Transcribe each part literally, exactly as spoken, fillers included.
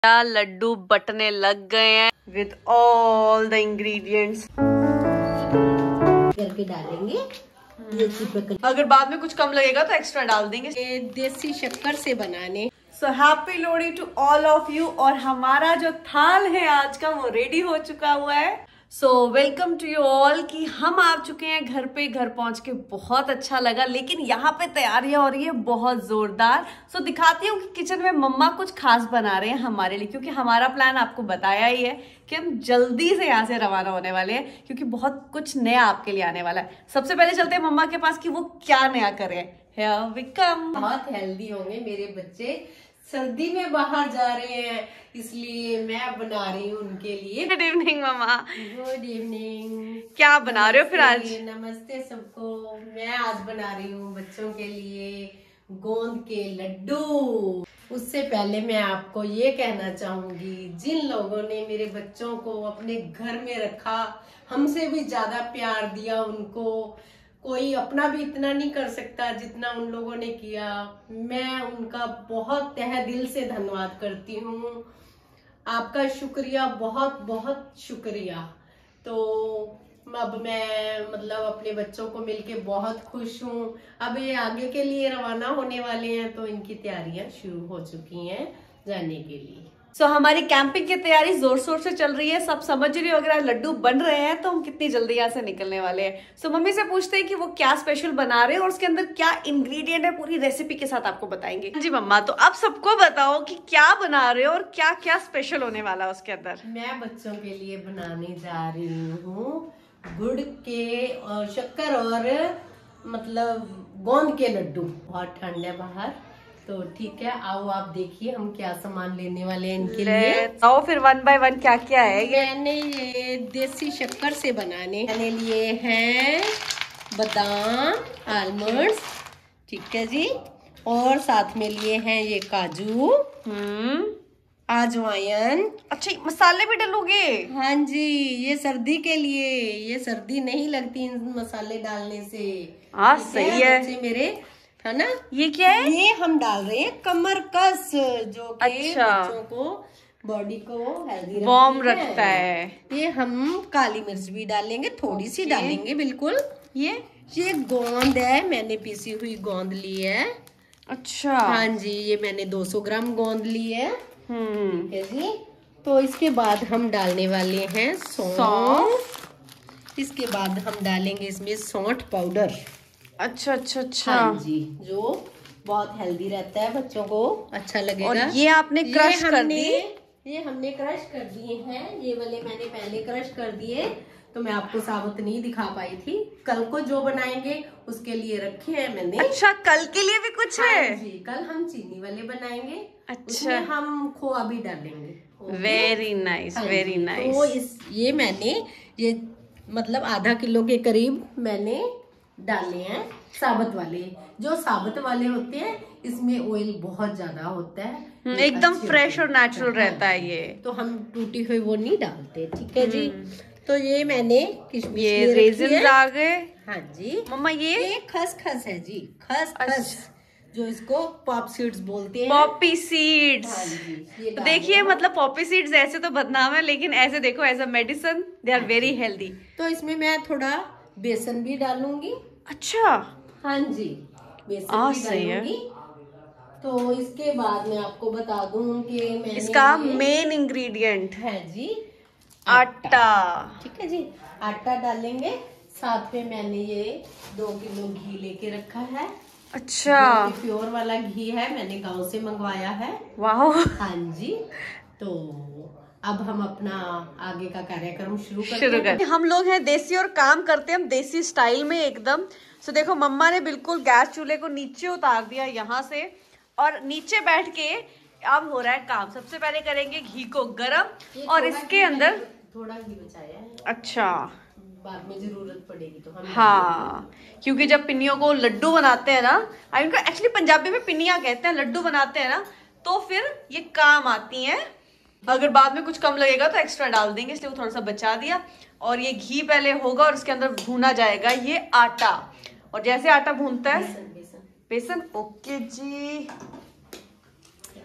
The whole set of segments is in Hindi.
लड्डू बटने लग गए हैं विद ऑल द इंग्रेडिएंट्स। करके डालेंगे ये चिपक। अगर बाद में कुछ कम लगेगा तो एक्स्ट्रा डाल देंगे। ये देसी शक्कर से बनाने। So happy Lohri to all of you. और हमारा जो थाल है आज का वो रेडी हो चुका हुआ है। So welcome to you all कि हम आ चुके हैं घर पे। घर पहुंच के बहुत अच्छा लगा, लेकिन यहाँ पे तैयारियां हो रही है बहुत जोरदार। सो so, दिखाती हूँ कि किचन में मम्मा कुछ खास बना रहे हैं हमारे लिए, क्योंकि हमारा प्लान आपको बताया ही है कि हम जल्दी से यहाँ से रवाना होने वाले हैं, क्योंकि बहुत कुछ नया आपके लिए आने वाला है। सबसे पहले चलते हैं मम्मा के पास कि वो क्या नया कर रहे हैं। Here we come। बहुत हेल्दी होंगे मेरे बच्चे, सर्दी में बाहर जा रहे हैं इसलिए मैं बना रही हूँ उनके लिए। Good evening mamma. Good evening. क्या बना रहे हो फिर आज? नमस्ते सबको। मैं आज बना रही हूँ बच्चों के लिए गोंद के लड्डू। उससे पहले मैं आपको ये कहना चाहूंगी, जिन लोगों ने मेरे बच्चों को अपने घर में रखा, हमसे भी ज्यादा प्यार दिया उनको, कोई अपना भी इतना नहीं कर सकता जितना उन लोगों ने किया। मैं उनका बहुत तहे दिल से धन्यवाद करती हूँ। आपका शुक्रिया, बहुत बहुत शुक्रिया। तो अब मैं मतलब अपने बच्चों को मिलके बहुत खुश हूँ। अब ये आगे के लिए रवाना होने वाले हैं तो इनकी तैयारियां शुरू हो चुकी हैं जाने के लिए। सो so, हमारी कैंपिंग की तैयारी जोर शोर से चल रही है। सब समझ रही हो अगर लड्डू बन रहे हैं तो हम कितनी जल्दी यहाँ से निकलने वाले हैं। सो so, मम्मी से पूछते हैं कि वो क्या स्पेशल बना रहे हैं और उसके अंदर क्या इंग्रेडिएंट है, पूरी रेसिपी के साथ आपको बताएंगे। जी मम्मा, तो आप सबको बताओ कि क्या बना रहे हो और क्या क्या स्पेशल होने वाला है उसके अंदर। मैं बच्चों के लिए बनाने जा रही हूँ गुड़ के और शक्कर और मतलब गोंद के लड्डू। बहुत ठंड है बाहर तो ठीक है, आओ आप देखिए हम क्या सामान लेने वाले हैं इनके लिए। आओ फिर वन बाय वन क्या क्या है ये। मैंने ये देसी शक्कर से बनाने मैंने लिए हैं बादाम, आलमंड्स, ठीक है जी, और साथ में लिए हैं ये काजू, हम्म अजवाइन। अच्छा, मसाले भी डालोगे? हाँ जी, ये सर्दी के लिए, ये सर्दी नहीं लगती इन मसाले डालने से। हाँ सही है बच्चे मेरे, है ना। ये क्या है? ये हम डाल रहे हैं कमर कस, जो कि अच्छा, बच्चों को बॉडी को हेल्दी वार्म रखता है। ये हम काली मिर्च भी डालेंगे, थोड़ी सी डालेंगे बिल्कुल। ये ये गोंद है, मैंने पीसी हुई गोंद ली है। अच्छा हाँ जी, ये मैंने दो सौ ग्राम गोंद ली है। हम्म ठीक है जी। तो इसके बाद हम डालने वाले हैं सौंफ। इसके बाद हम डालेंगे इसमें सौंठ पाउडर। अच्छा अच्छा अच्छा। हाँ जी, जो बहुत हेल्दी रहता है, बच्चों को अच्छा लगेगा। और ये आपने क्रश कर दी? ये हमने क्रश कर दिए हैं, ये वाले मैंने पहले क्रश कर दिए, तो मैं आपको साबुत नहीं दिखा पाई थी। कल को जो बनाएंगे उसके लिए रखे हैं मैंने। अच्छा, कल के लिए भी कुछ हाँ है जी, कल हम चीनी वाले बनाएंगे। अच्छा, उसमें हम खोआ भी डालेंगे। Very nice very nice. तो इस ये मैंने ये मतलब आधा किलो के करीब मैंने डाले हैं साबुत वाले। जो साबुत वाले होते हैं इसमें ऑयल बहुत ज्यादा होता है, एकदम फ्रेश और नेचुरल रहता है ये, तो हम टूटी हुई वो नहीं डालते। ठीक है जी। तो ये मैंने किशमिश ये रेजिन आ गए। हाँ जी मम्मा, ये ये खसखस है जी, खस खस, जो इसको पॉप सीड्स बोलते हैं। Poppy seeds. हाँ जी, तो देखिए, मतलब पॉपी सीड्स ऐसे तो बदनाम है, लेकिन ऐसे देखो as a medicine they are very healthy. तो इसमें मैं थोड़ा बेसन भी डालूंगी। अच्छा हाँ जी, बेसन आ, भी डालूंगी। तो इसके बाद मैं आपको बता दूं कि मैंने इसका मेन इंग्रेडिएंट है जी आटा। ठीक है जी, आटा डालेंगे। साथ में मैंने ये दो किलो घी लेके रखा है। अच्छा, प्योर वाला घी है, मैंने गांव से मंगवाया है। वाह। हाँ जी। तो अब हम अपना आगे का कार्यक्रम शुरू करते शुरू हैं। कर। हम लोग हैं देसी और काम करते हैं हम देसी स्टाइल में एकदम। सो देखो, मम्मा ने बिल्कुल गैस चूल्हे को नीचे उतार दिया यहाँ से, और नीचे बैठ के अब हो रहा है काम। सबसे पहले करेंगे घी को गरम, और इसके अंदर थोड़ा घी बचाया है। अच्छा, बाद में जरूरत पड़ेगी तो हम। हाँ, क्योंकि जब पिन्नियों को लड्डू बनाते हैं ना, आई मीन एक्चुअली पंजाबी में पिन्नियां कहते हैं, लड्डू बनाते हैं ना, तो फिर ये काम आती हैं। अगर बाद में कुछ कम लगेगा तो एक्स्ट्रा डाल देंगे, इसलिए वो थोड़ा सा बचा दिया। और ये घी पहले होगा और इसके अंदर भूना जाएगा ये आटा। और जैसे आटा भूनता है बेसन, बेसन। बेसन। ओके जी।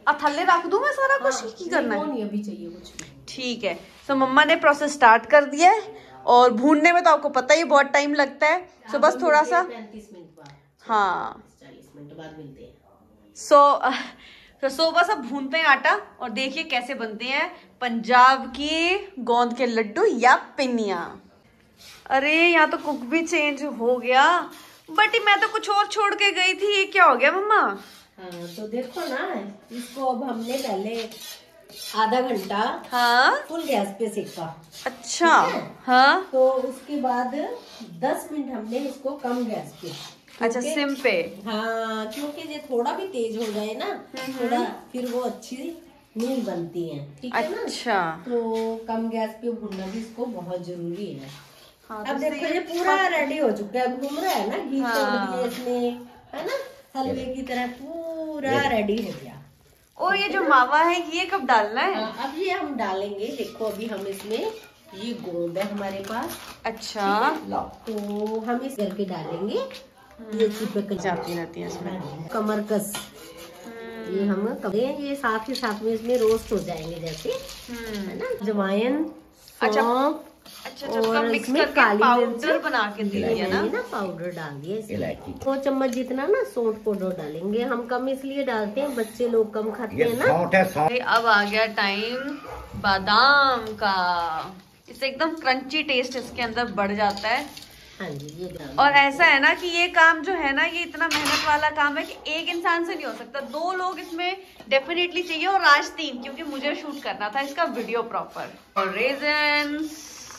अब थल्ले रख दूं मैं सारा कुछ? हाँ, की करना है? नहीं अभी चाहिए कुछ भी। ठीक है, तो मम्मा ने प्रोसेस स्टार्ट कर दिया है और भूनने में तो आपको पता ही बहुत टाइम लगता है। सो बस थोड़ा सा पैंतीस मिनट बाद, हाँ चालीस मिनट बाद मिलते हैं। सो तो सो बस अब भूनते हैं आटा और देखिए कैसे बनते हैं पंजाब की गोंद के लड्डू या पिन्निया। अरे यहाँ तो कुक भी चेंज हो गया, बट मैं तो कुछ और छोड़ के गई थी, ये क्या हो गया मम्मा? हाँ तो देखो ना, इसको अब हमने पहले आधा घंटा हाँ फुल गैस पे सेका। अच्छा हाँ। तो उसके बाद दस मिनट हमने इसको कम गैस पे। अच्छा सिम पे। हाँ क्योंकि ये थोड़ा भी तेज हो जाए ना थोड़ा, फिर वो अच्छी नहीं बनती है, ठीक है ना? अच्छा तो कम गैस पे भूनना भी इसको बहुत जरूरी है। हाँ, अब देखो ये पूरा रेडी हो चुका है, घूम रहा है ना, घी हाँ। इसमें है ना, हलवे की तरह पूरा रेडी हो गया। और ये जो मावा है ये कब डालना है? हाँ, अब ये हम डालेंगे। देखो अभी हम इसमें, ये गोंद है हमारे पास। अच्छा तो हम इस करके डालेंगे, ये चिपक जाती रहती है इसमें, कमरकस ये हम करें, ये साथ ही साथ में इसमें रोस्ट हो जाएंगे जैसे, है ना, जवाइन, सौंफ, अच्छा और मिक्स करके पाउडर बना के दिया ना, ना पाउडर डाल दिया इसमें। दो चम्मच जितना ना सौंठ पाउडर डालेंगे हम, कम इसलिए डालते हैं बच्चे लोग कम खाते हैं ना। अब आ गया टाइम बादाम का, इससे एकदम क्रंची टेस्ट इसके अंदर बढ़ जाता है। हाँ जी ये और ऐसा है ना कि ये काम जो है ना, ये इतना मेहनत वाला काम है कि एक इंसान से नहीं हो सकता, दो लोग इसमें डेफिनेटली चाहिए, और आज तीन, क्योंकि मुझे शूट करना था इसका वीडियो प्रॉपर। और रेजन्स।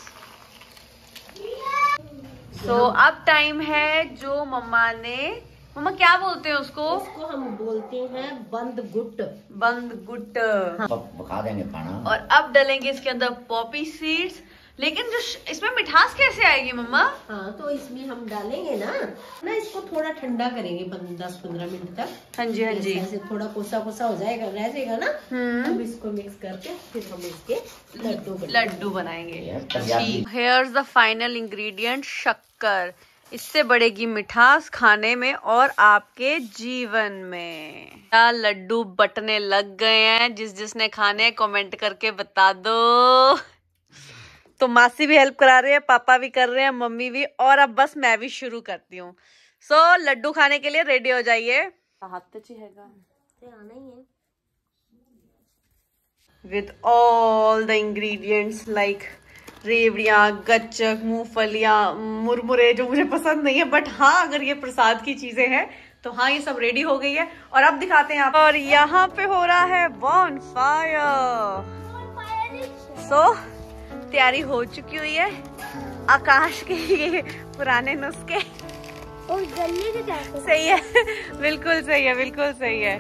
सो so, अब टाइम है जो मम्मा ने, मम्मा क्या बोलते हैं उसको? उसको हम बोलते हैं बंद गुट। बंद गुट हाँ। बखा देंगे खाना। और अब डालेंगे इसके अंदर पॉपी सीड्स। लेकिन जो इसमें मिठास कैसे आएगी मम्मा? हाँ तो इसमें हम डालेंगे ना ना इसको थोड़ा ठंडा करेंगे दस पंद्रह मिनट तक। हाँ जी हाँ जी, ऐसे थोड़ा कोसा कोसा हो जाएगा, रह जाएगा ना, अब इसको मिक्स करके फिर हम इसके लड्डू लड्डू बनाएंगे। हेयर्स द फाइनल इंग्रेडिएंट, शक्कर। इससे बढ़ेगी मिठास खाने में और आपके जीवन में। क्या लड्डू बटने लग गए हैं? जिस जिसने खाने कमेंट करके बता दो। तो मासी भी हेल्प करा रहे हैं, पापा भी कर रहे हैं, मम्मी भी, और अब बस मैं भी शुरू करती हूँ। सो so, लड्डू खाने के लिए रेडी हो जाइए। हाथ तो चाहिएगा, आना ही है। With all the ingredients like रेवड़ियाँ, गच्चक, मूंगफलियाँ, मुरमुरे, जो मुझे पसंद नहीं है, बट हाँ अगर ये प्रसाद की चीजें हैं तो हाँ ये सब रेडी हो गई है। और अब दिखाते हैं आप। और यहाँ पे हो रहा है बॉन फायर। सो तैयारी हो चुकी हुई है। आकाश के ये पुराने नुस्खे और गले के कैसे सही है, बिल्कुल सही है, बिल्कुल सही है।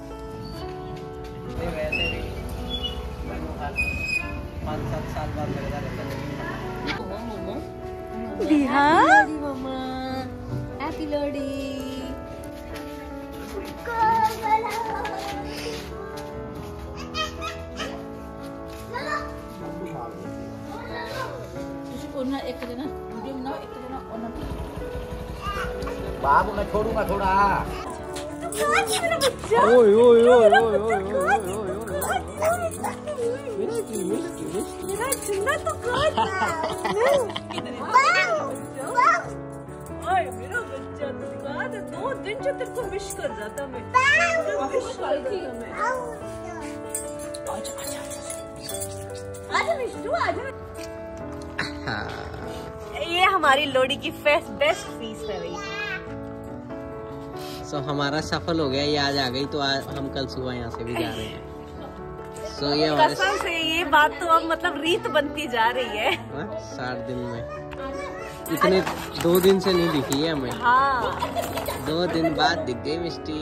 पाँच सात साल बाद लगता रहता है। Mamma happy Lohri. एक जना वीडियो बनाओ, एक जना और बाबू मैं छोड़ूंगा थोड़ा। ओए ओए ओए ओए ओए मेरा चुन्ना तो काट ओए मेरा बच्चा तो काट, दो दिन से तेरे को विश कर रहा था मैं, विश कर थी मैं। आजा आजा आजा विष्णु आजा। ये हमारी लोहड़ी की फेस्ट बेस्ट फीस है भाई। सो so, हमारा सफल हो गया, ये आज आ गई तो आज हम कल सुबह यहाँ से भी जा रहे हैं। सो so, ये हमारे कसम से ये बात तो अब मतलब रीत बनती जा रही है। साठ दिन में इतने दो दिन से नहीं दिखी है हमें। हाँ दो दिन बाद दिख गई मिष्टी।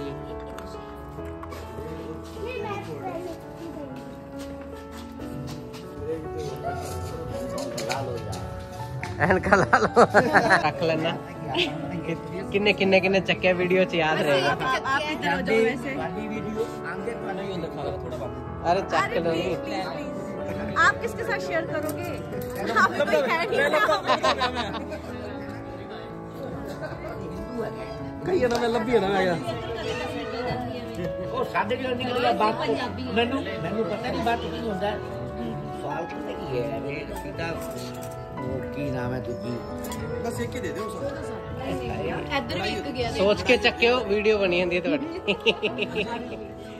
ला लो रख लेना, किन्ने किन्ने किन्ने चक्के वीडियो च याद रहेगा। आप इधर हो जाओ वैसे। अरे चक लो, आप किसके साथ शेयर करोगे? आप कोई है नहीं। कही ना मैं लंबी है ना ਉਹ ਸਾਡੇ ਜਿਹੜਾ ਨਿਕਲ ਗਿਆ ਬਾਤ ਮੈਨੂੰ ਮੈਨੂੰ ਪਤਾ ਨਹੀਂ ਬਾਤ ਕੀ ਹੁੰਦਾ ਸਵਾਲ ਪਤਾ ਕੀ ਹੈ ਇਹ ਸਿੱਧਾ ਉਹ ਕੀ ਨਾਮ ਹੈ ਦੂਜੀ ਬਸ ਇੱਕ ਹੀ ਦੇ ਦਿਓ ਇੱਧਰ ਵੀ ਇੱਕ ਗਿਆ सोच के चक्के हो वीडियो बनी होंगी है